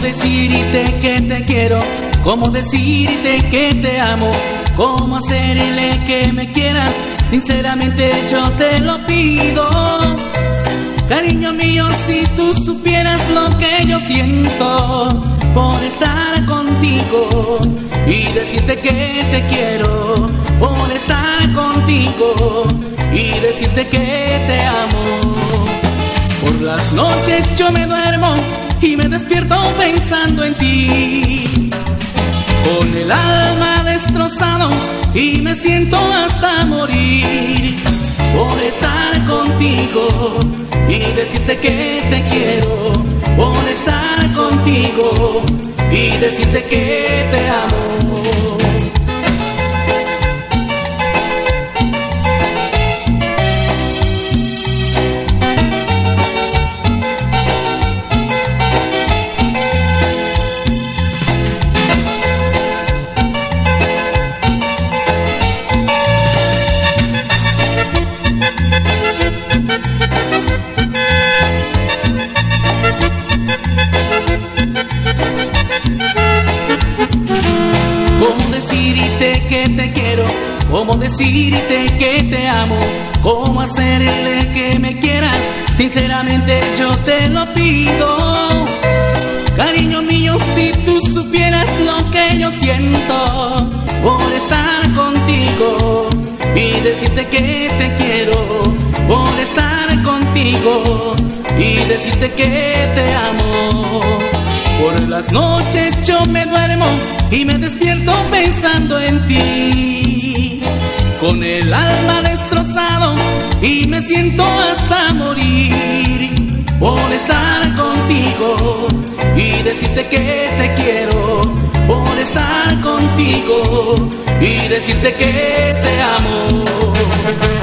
decirte que te quiero, cómo decirte que te amo, cómo hacerle que me quieras, sinceramente yo te lo pido. Cariño mío, si tú supieras lo que yo siento por estar contigo y decirte que te quiero, por estar contigo y decirte que te amo. Por las noches yo me duermo y me despierto pensando en ti, con el alma destrozado y me siento hasta morir por estar contigo y decirte que te quiero, por estar contigo y decirte que te amo. Que te quiero, cómo decirte que te amo, cómo hacerle que me quieras, sinceramente yo te lo pido. Cariño mío, si tú supieras lo que yo siento por estar contigo y decirte que te quiero, por estar contigo y decirte que te amo. Por las noches yo me duermo y me despierto pensando en ti, con el alma destrozado y me siento hasta morir por estar contigo y decirte que te quiero, por estar contigo y decirte que te amo.